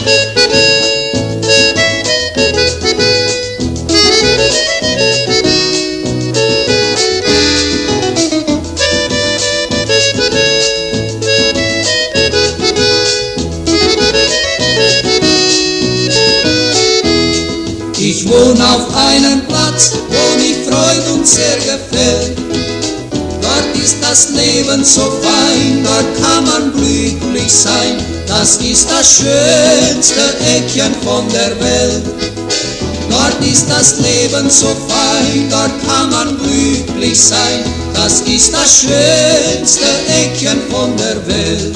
Ich wohn auf einem Platz, wo mich freut und sehr gefällt. Dort ist das Leben so fein, dort kann man glücklich sein. Das ist das schönste Eckchen von der Welt. Dort ist das Leben so fein, dort kann man glücklich sein. Das ist das schönste Eckchen von der Welt.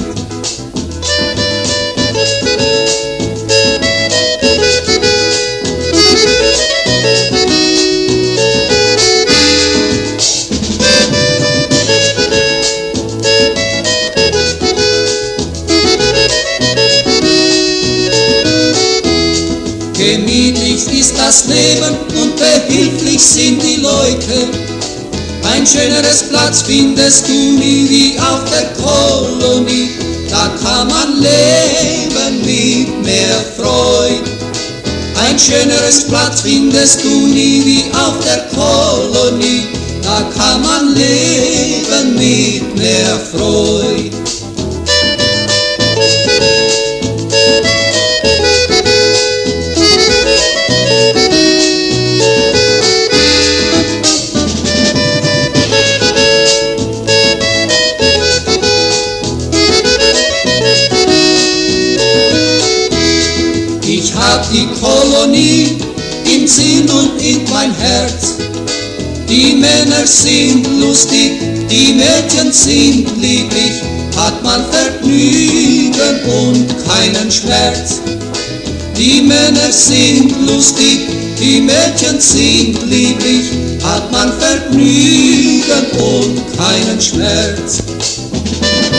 Gemütlich ist das Leben und behilflich sind die Leute. Ein schöneres Platz findest du nie wie auf der Kolonie. Da kann man leben mit mehr Freude. Ein schöneres Platz findest du nie wie auf der Kolonie. Da kann man leben mit mehr Freude. Ich hab die Kolonie im Sinn und in mein Herz. Die Männer sind lustig, die Mädchen sind lieblich, hat man Vergnügen und keinen Schmerz. Die Männer sind lustig, die Mädchen sind lieblich, hat man Vergnügen und keinen Schmerz.